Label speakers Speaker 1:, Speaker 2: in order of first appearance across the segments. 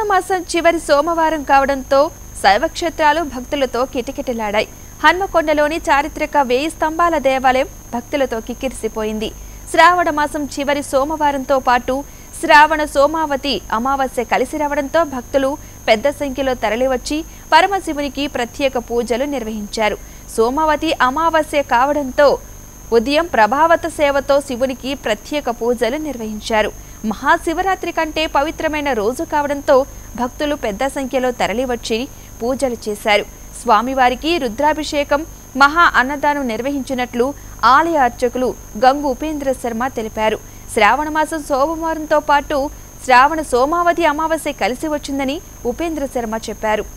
Speaker 1: మాసం చివరి సోమవారం కావడంతో శైవక్షేత్రాలు భక్తులతో కిటకిటలాడాయి. హన్మకొండలోని చారిత్రక 1000 స్తంభాల దేవాలయం భక్తులతో కిక్కిరిసిపోయింది. శ్రావణ మాసం చివరి సోమవారంతో పాటు శ్రావణ సోమావతి అమావాస్య కలిసి రావడంతో భక్తులు పెద్ద సంఖ్యలో తరలివచ్చి పరమశివునికి ప్రత్యేక పూజలు నిర్వహించారు. సోమావతి అమావాస్య కావడంతో ఉదయం ప్రభావత సేవతో శివునికి ప్రత్యేక పూజలు నిర్వహించారు. మహాశివరాత్రి కంటే పవిత్రమైన రోజు కావడంతో భక్తులు పెద్ద సంఖ్యలో తరలివచ్చి పూజలు చేశారు. స్వామివారికి రుద్రాభిషేకం, మహా అన్నదానం నిర్వహించినట్లు ఆలయ అర్చకులు గంగు ఉపేంద్ర శర్మ తెలిపారు. శ్రావణ మాసం సోమవారంతో పాటు శ్రావణ సోమావతి అమావాస్య కలిసి వచ్చిందని ఉపేంద్ర శర్మ చెప్పారు.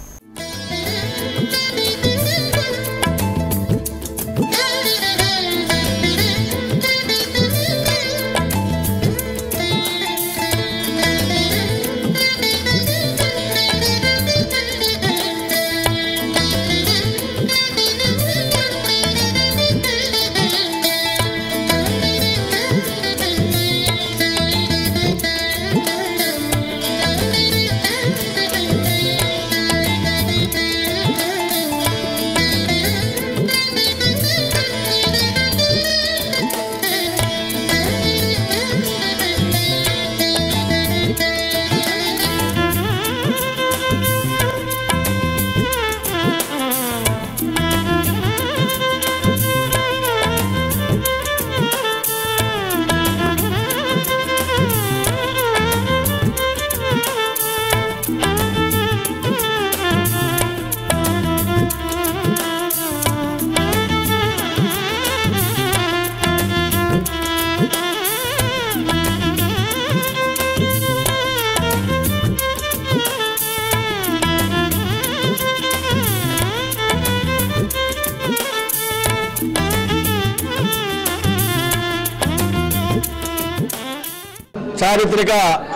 Speaker 2: చారిత్రక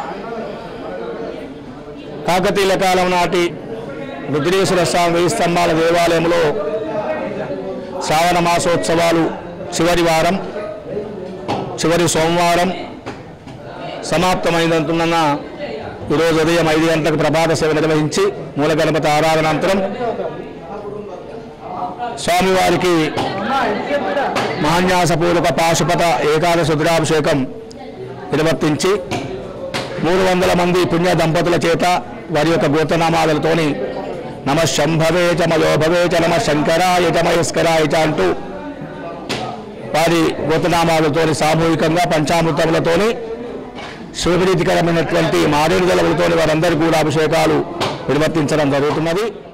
Speaker 2: కాకతీయుల కాలం నాటి రుద్రేశ్వర స్వామి 1000 స్తంభాల దేవాలయంలో శ్రావణ మాసోత్సవాలు చివరి సోమవారం సమాప్తమైనందున ఈరోజు ఉదయం 5 గంటలకు ప్రభాత సేవ నిర్వహించి మూల గణపతి ఆరాధనానంతరం స్వామివారికి మహాన్యాసపూర్వక పాశుపత ఏకాదశి రుద్రాభిషేకం నిర్వర్తించి 300 మంది పుణ్య దంపతుల చేత వారి యొక్క గోత్రనామాలతోని నమ శంభవే చ మయోభవే చ నమ శంకరాయ చ మహేశ్వరాయ చ అంటూ వారి గోత్రనామాలతోని సామూహికంగా పంచామృతములతోని శివప్రీతికరమైనటువంటి మారేడు జలములతోని వారందరికీ కూడా అభిషేకాలు నిర్వర్తించడం జరుగుతున్నది.